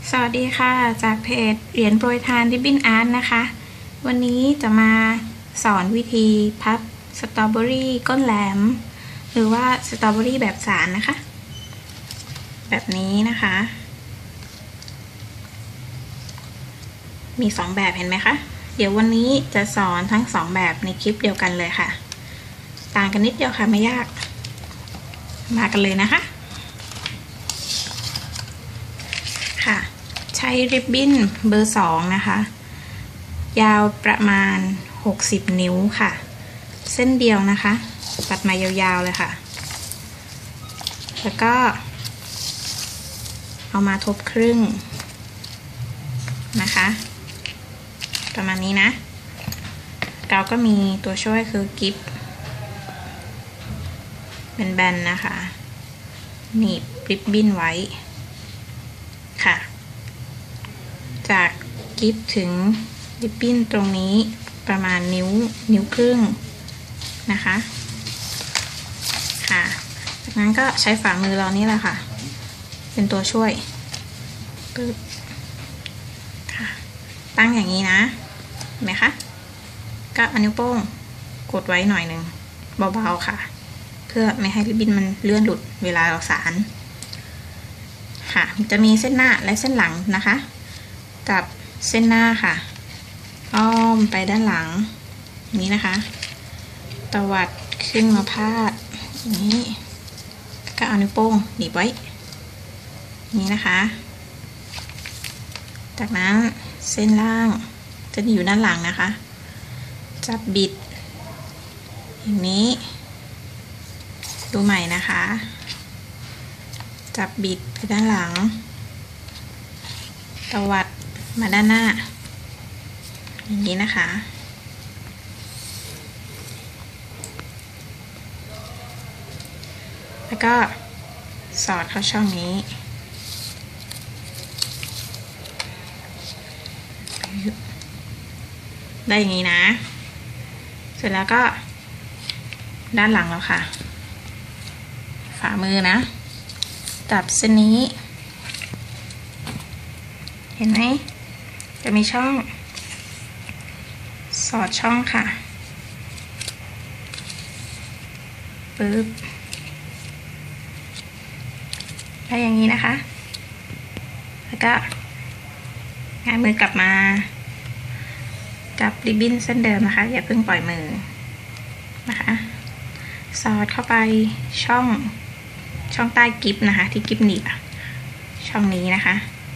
สวัสดีค่ะจากเพจเหรียญโปรยทานริบบิ้นอาร์ตนะคะวันนี้จะมาสอนวิธีพับสตรอเบอรี่ก้นแหลมหรือว่าสตรอเบอรี่แบบสารนะคะแบบนี้นะคะมี2แบบเห็นไหมคะเดี๋ยววันนี้จะสอนทั้ง2แบบในคลิปเดียวกันเลยค่ะต่างกันนิดเดียวค่ะไม่ยากมากันเลยนะคะค่ะใช้ริบบิ้นเบอร์2นะคะยาวประมาณ60นิ้วค่ะเส้นเดียวนะคะตัดมายาวๆเลยค่ะแล้วก็เอามาทบครึ่งนะคะประมาณนี้นะเราก็มีตัวช่วยคือกิ๊บเป็นแบนนะคะหนีบริบบิ้นไว้ค่ะจากกิ๊บถึงริบบิ้นตรงนี้ประมาณนิ้วครึ่งนะคะค่ะจากนั้นก็ใช้ฝ่ามือเรานี่แหละค่ะเป็นตัวช่วยปึ๊บค่ะตั้งอย่างนี้นะเห็นไหมคะก็เอานิ้วโป้งกดไว้หน่อยหนึ่งเบาๆค่ะเพื่อไม่ให้ริบบิ้นมันเลื่อนหลุดเวลาเราสานค่ะจะมีเส้นหน้าและเส้นหลังนะคะกับเส้นหน้าค่ะอ้อมไปด้านหลังนี้นะคะตวัดขึ้นมาพาดอย่างนี้ก็เอานิ้วโป้งหนีบไว้นี้นะคะจากนั้นเส้นล่างจะอยู่ด้านหลังนะคะจับบิดอย่างนี้ดูใหม่นะคะจับบิดไปด้านหลังตวัดมาด้านหน้าอย่างนี้นะคะแล้วก็สอดเข้าช่องนี้ได้อย่างนี้นะเสร็จแล้วก็ด้านหลังแล้วค่ะฝ่ามือนะจับเส้นนี้เห็นไหมจะมีช่องสอดช่องค่ะปึ๊บได้อย่างนี้นะคะแล้วก็งานมือกลับมาจับริบบิ้นเส้นเดิมนะคะอย่าเพิ่งปล่อยมือนะคะสอดเข้าไปช่องใต้กิ๊บนะคะที่กิ๊บหนีบช่องนี้นะคะ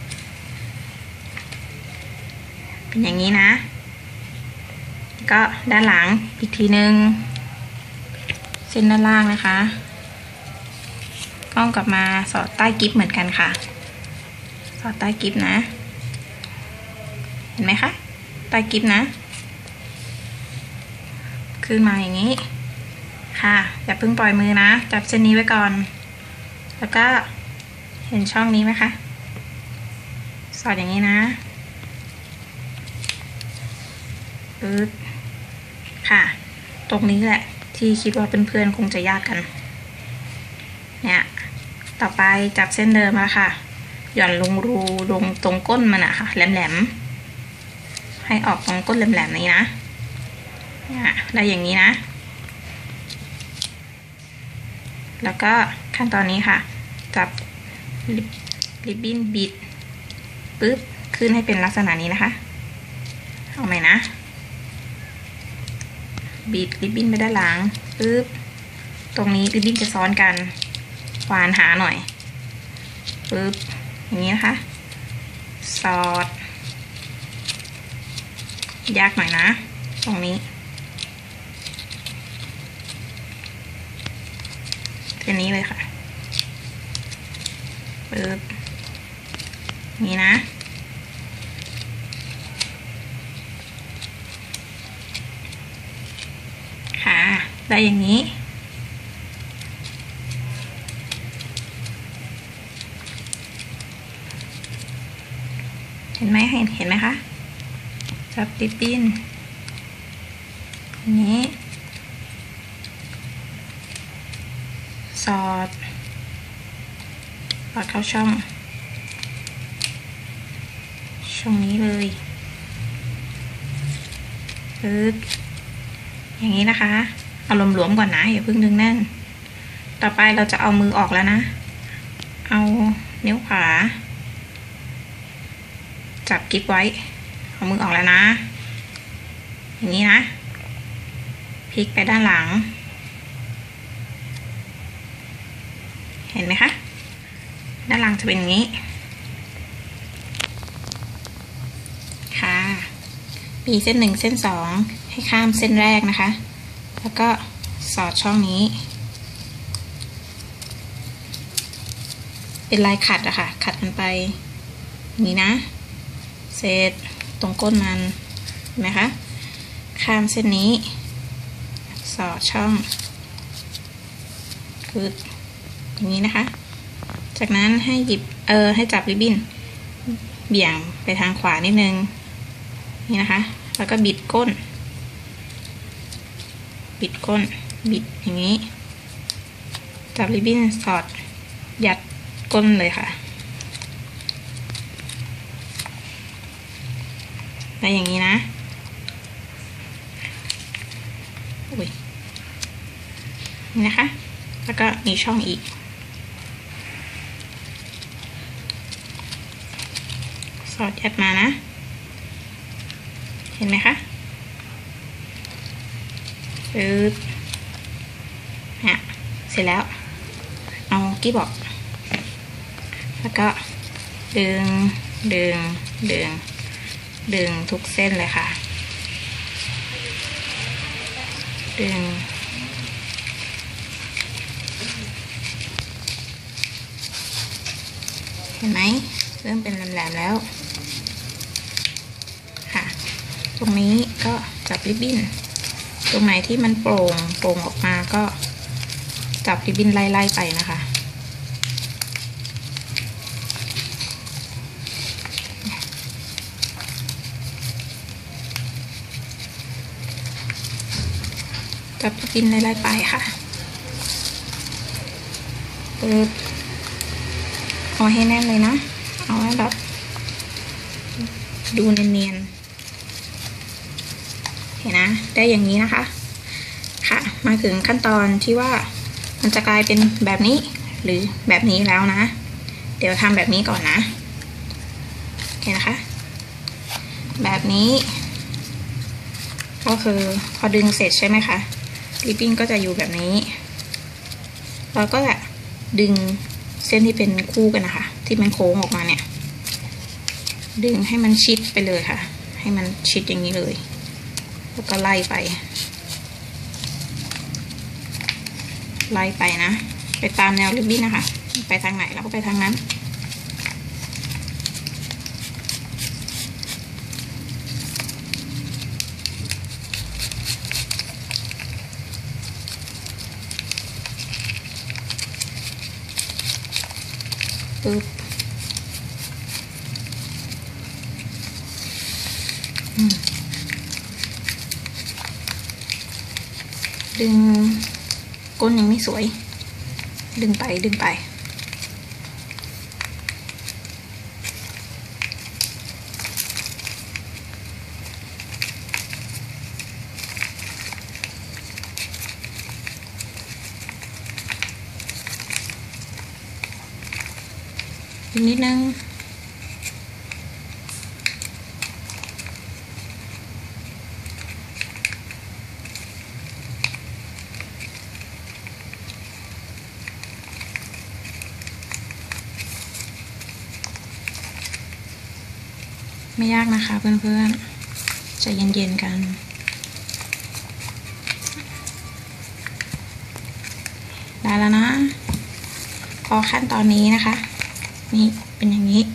เป็นอย่างนี้นะก็ด้านหลังอีกทีนึงเส้นด้านล่างนะคะก้องกลับมาสอดใต้กิ๊บเหมือนกันค่ะสอดใต้กิ๊บนะเห็นไหมคะใต้กิ๊บนะขึ้นมาอย่างนี้ค่ะอย่าเพิ่งปล่อยมือนะจับเส้นนี้ไว้ก่อนแล้วก็เห็นช่องนี้ไหมคะสอดอย่างนี้นะปึ๊บค่ะตรงนี้แหละที่คิดว่าเพื่อนๆคงจะยากกันเนี่ยต่อไปจับเส้นเดิมมาค่ะหย่อนลงรูลงตรงก้นมันอะค่ะแหลมๆให้ออกตรงก้นแหลมๆนี้นะเนี่ยได้อย่างนี้นะแล้วก็ขั้นตอนนี้ค่ะจับริบบิ้นบิดปึ๊บขึ้นให้เป็นลักษณะนี้นะคะเอาใหม่นะบิดริบบิ้นไปด้านหลังปึ๊บตรงนี้ริบบิ้นจะซ้อนกันควานหาหน่อยปึ๊บอย่างนี้นะคะสอดยากหน่อยนะตรงนี้ทีนี้เลยค่ะปึ๊บนี่นะค่ะได้อย่างนี้เห็นไหมเห็นไหมคะจับริบบิ้นอย่างนี้สอดเข้าช่องช่องนี้เลยอย่างนี้นะคะเอาหลวมๆก่อนนะอย่าเพิ่งดึงแน่นต่อไปเราจะเอามือออกแล้วนะเอานิ้วขวาจับกิ๊บไว้เอามือออกแล้วนะอย่างนี้นะพลิกไปด้านหลังเห็นไหมคะด้านหลังจะเป็นอย่างนี้ค่ะมีเส้น1เส้น2ให้ข้ามเส้นแรกนะคะแล้วก็สอดช่องนี้เป็นลายขัดอะค่ะขัดกันไปอย่างนี้นะเสร็จตรงก้นมันเห็นไหมคะข้ามเส้นนี้สอดช่องคืออย่างนี้นะคะจากนั้นให้หยิบให้จับริบบิ้นเบี่ยงไปทางขวานิดนึงนี่นะคะแล้วก็บิดก้นบิดอย่างนี้จับริบบิ้นสอดยัดก้นเลยค่ะได้อย่างนี้นะนี่นะคะแล้วก็มีช่องอีกสอดยัดมานะเห็นไหมคะเนี่ยเสร็จแล้วเอากิ๊บออกแล้วก็ดึงทุกเส้นเลยค่ะดึงเห็นไหมเริ่มเป็นแหลมๆแล้วค่ะตรงนี้ก็จับริบบิ้นตรงไหนที่มันโปร่งออกมาก็จับริบบิ้นไล่ไปนะคะจับริบบิ้นไล่ไปค่ะเอาให้แน่นเลยนะเอาให้แบบดูเนียนๆเห็นนะได้อย่างนี้นะคะค่ะมาถึงขั้นตอนที่ว่ามันจะกลายเป็นแบบนี้หรือแบบนี้แล้วนะเดี๋ยวทำแบบนี้ก่อนนะเห็นนะคะแบบนี้ก็คือพอดึงเสร็จใช่ไหมคะริบบิ้นก็จะอยู่แบบนี้เราก็จะดึงเส้นที่เป็นคู่กันนะคะที่มันโค้งออกมาเนี่ยดึงให้มันชิดไปเลยค่ะให้มันชิดอย่างนี้เลยแล้วก็ไล่ไปนะไปตามแนวริบบิ้นนะคะไปทางไหนเราก็ไปทางนั้นปึ๊บดึงก้นยังไม่สวยดึงไปอีกนิดนึงไม่ยากนะคะเพื่อนๆใจเย็นๆกันได้แล้วนะพอขั้นตอนนี้นะคะนี่เป็นอย่างนี้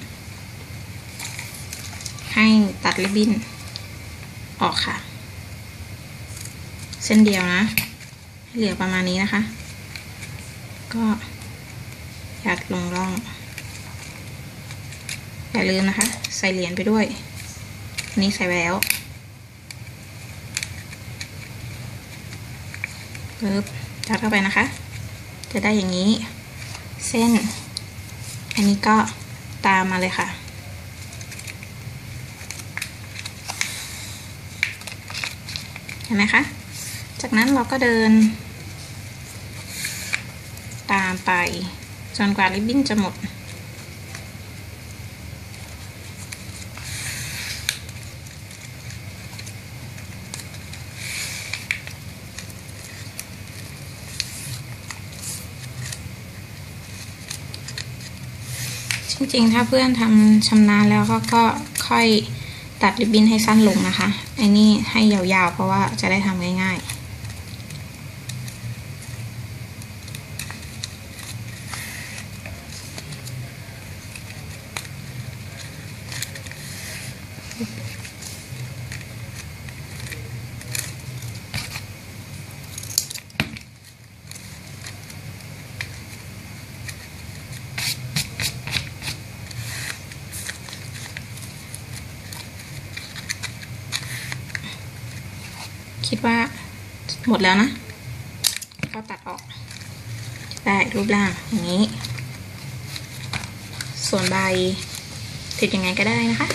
ให้ตัดริบบิ้นออกค่ะเส้นเดียวนะเหลือประมาณนี้นะคะก็ยัดลงร่องอย่าลืมนะคะใส่เหรียญไปด้วยนี่ใส่แล้วปึ๊บยัดเข้าไปนะคะจะได้อย่างนี้เส้นอันนี้ก็ตามมาเลยค่ะเห็นไหมคะจากนั้นเราก็เดินตามไปจนกว่าริบบิ้นจะหมดจริงๆถ้าเพื่อนทำชำนาญแล้วก็ค่อยตัดริบบิ้นให้สั้นลงนะคะไอ้นี่ให้ยาวๆเพราะว่าจะได้ทำง่ายๆคิดว่าหมดแล้วนะก็ตัดออกได้รูปร่างอย่างนี้ส่วนใบติดยังไงก็ได้นะคะ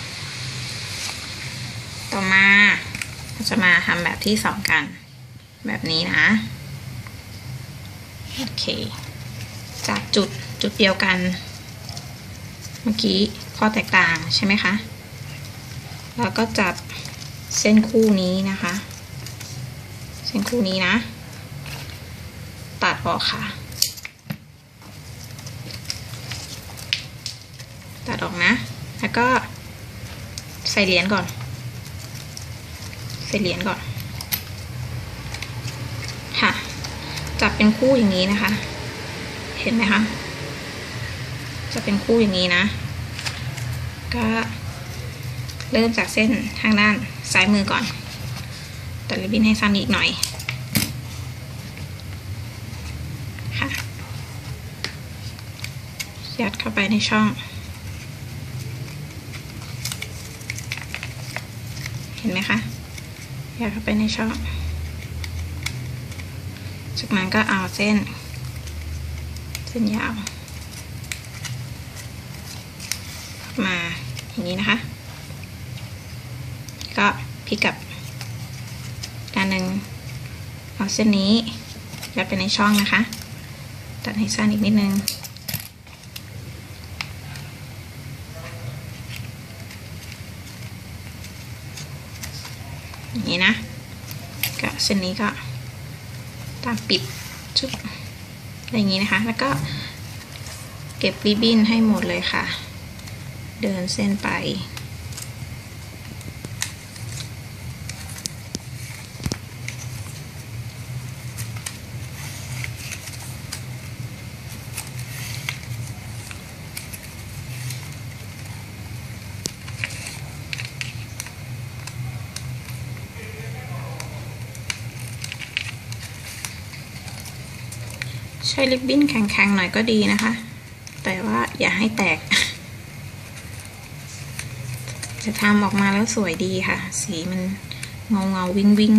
ต่อมาเราจะมาทำแบบที่สองกันแบบนี้นะโอเคจากจุดเดียวกันเมื่อกี้ข้อแตกต่างใช่ไหมคะแล้วก็จับเส้นคู่นี้นะคะเส้นคู่นี้นะตัดออกค่ะตัดออกนะแล้วก็ใส่เหรียญก่อนค่ะจับเป็นคู่อย่างนี้นะคะเห็นไหมคะจะเป็นคู่อย่างนี้นะก็เริ่มจากเส้นทางด้านซ้ายมือก่อนตัดริบบิ้นให้สั้นอีกหน่อยค่ะยัดเข้าไปในช่องเห็นไหมคะยัดเข้าไปในช่องจากนั้นก็เอาเส้นยาวมาอย่างนี้นะคะก็พลิกกับด้านหนึ่งเอาเส้นนี้ยัดไปในช่องนะคะตัดให้สั้นอีกนิดนึงอย่างนี้นะก็เส้นนี้ก็ตามปิดชุบอะไรอย่างนี้นะคะแล้วก็เก็บริบบิ้นให้หมดเลยค่ะเดินเส้นไปใช้ริบบิ้นแข็งๆหน่อยก็ดีนะคะแต่ว่าอย่าให้แตกจะทำออกมาแล้วสวยดีค่ะสีมันเงาวิ่ง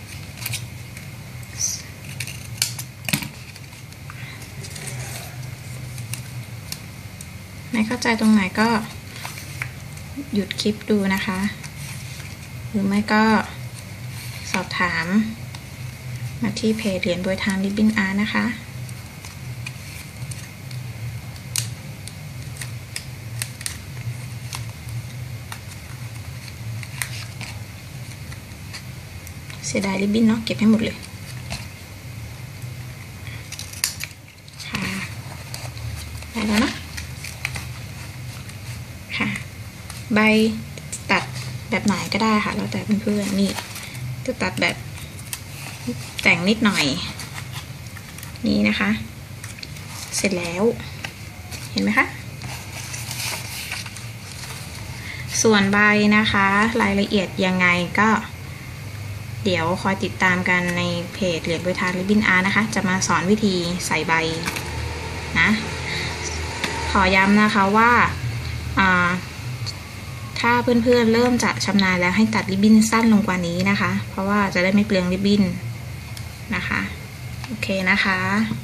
ไม่เข้าใจตรงไหนก็หยุดคลิปดูนะคะหรือไม่ก็สอบถามมาที่เพจเรียนโดยทางริบบิ้นอาร์นะคะเสียดายริบบิ้นเนาะเก็บให้หมดเลยค่ะได้แล้วเนาะค่ะใบตัดแบบไหนก็ได้ค่ะแล้วแต่เพื่อนๆนี่จะตัดแบบแต่งนิดหน่อยนี่นะคะเสร็จแล้วเห็นไหมคะส่วนใบนะคะรายละเอียดยังไงก็เดี๋ยวคอยติดตามกันในเพจเรียนโดยทางริบบิ้นอาร์นะคะจะมาสอนวิธีใส่ใบนะขอย้ำนะคะว่าถ้าเพื่อนๆเริ่มจะชำนาญแล้วให้ตัดริบบิ้นสั้นลงกว่านี้นะคะเพราะว่าจะได้ไม่เปลืองริบบิ้นนะคะโอเคนะคะ